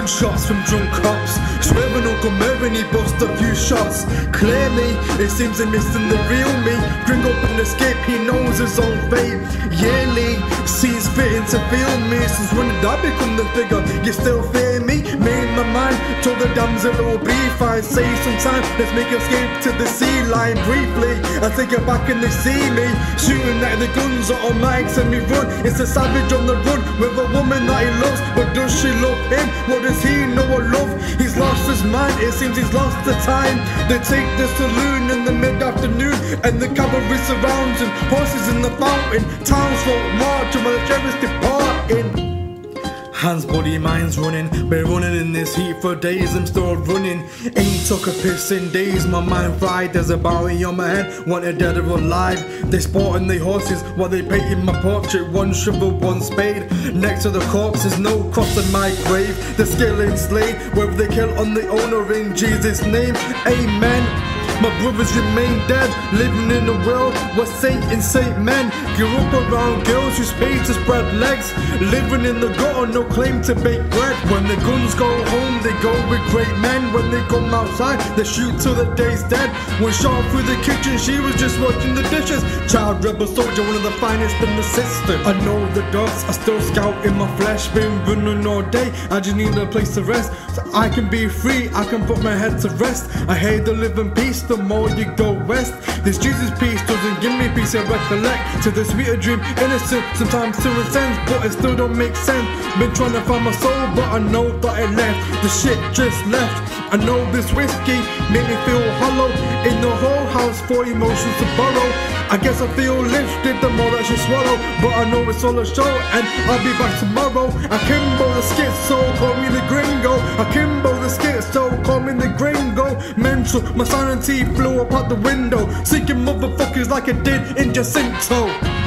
gunshots from drunk cops. Swerving Uncle Mervyn, he bust a few shots. Clearly, it seems they're missing the real me. Gring up and escape, he knows his own fate. Yearly, sees fitting to feel me. Since when did I become the figure? You still fear me? Made my mind, told the damsel it will be fine. Say sometime, let's make escape to the sea line. Briefly, I take it back and they see me shooting at the guns, automatics and me run. It's a savage on the run with a woman that he loves. But does she love him? What does he know of love? He's lost his mind, it seems he's lost the time. They take the saloon in the mid-afternoon, and the cavalry surrounds him, horses in the fountain. Townsfolk march while the sheriff's departing. Hands, body, mind's running. Been running in this heat for days, I'm still running. Ain't took a piss in days, my mind fried. There's a bounty on my head, wanted dead or alive. They sporting their horses while they painting my portrait. One shovel, one spade. Next to the corpse is no cross in my grave. The skill enslaved, whether they kill on the owner in Jesus' name. Amen. My brothers remain dead, living in a world where Satan's Saint men grew up around girls who's paid to spread legs. Living in the gutter, no claim to bake bread. When the guns go home, they go with great men. When they come outside, they shoot till the day's dead. When shot through the kitchen, she was just washing the dishes. Child rebel soldier, one of the finest in the system. I know the dogs, I still scout in my flesh. Been running all day, I just need a place to rest. So I can be free, I can put my head to rest. I hate to live in peace, the more you go west. This Jesus peace doesn't give me peace, I recollect to the sweeter dream, innocent, sometimes to sense, but it still don't make sense. Been trying to find my soul, but I know that it left. The shit just left. I know this whiskey made me feel hollow. In the whole house for emotions to borrow. I guess I feel lifted the more that she swallow, but I know it's all a show and I'll be back tomorrow. Akimbo the schizo, call me the gringo. Akimbo the schizo, call me the gringo. Mental, my sanity flew up out the window, seeking motherfuckers like it did in Jacinto.